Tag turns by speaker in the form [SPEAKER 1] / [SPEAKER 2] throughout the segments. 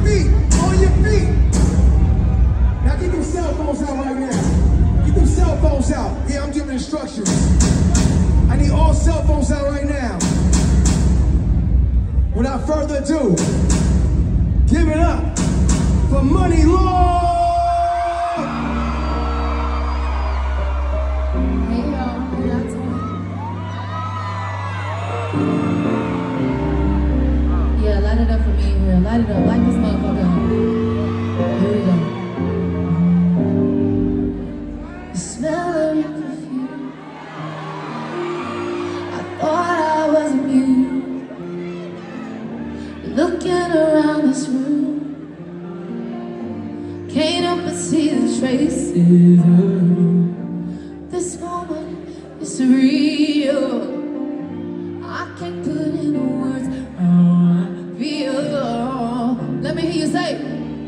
[SPEAKER 1] feet, on your feet. Now get them cell phones out right now. Get them cell phones out. Yeah, I'm giving instructions. I need all cell phones out right now. Without further ado, give it up for Money Lord!
[SPEAKER 2] Hey y'all, how y'all doing? Yeah, light it up for me in here. Light it up, light this motherfucker up. Here we go. The smell of your perfume. I thought I was immune. Looking around this room, can't help but see the traces of you. This moment is surreal. I can't put into words how I feel. Let me hear you say,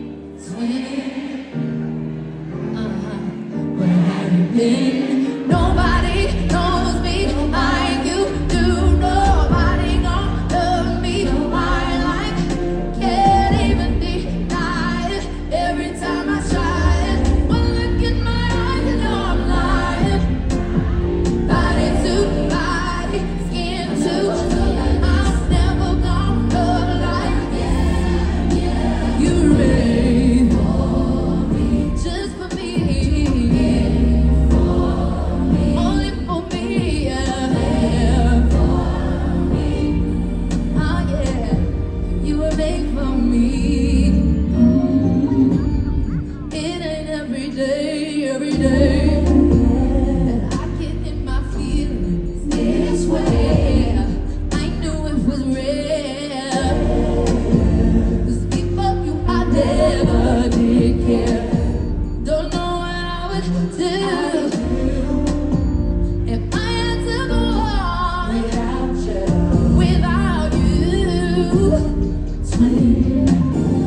[SPEAKER 2] where have you been? Nobody knows me like you do. Nobody gonna love me like can't even deny it. Every time I try it, one look in my eyes, you know I'm lying. Body to body, skin to skin, I'm never gonna love like you made for me, just for me, only for me, yeah. Oh yeah, you were made for me. It ain't every day that I get in my feelings this way. I knew it was real, 'cause before you I never did care. Don't know what I would do if I had to go on without you.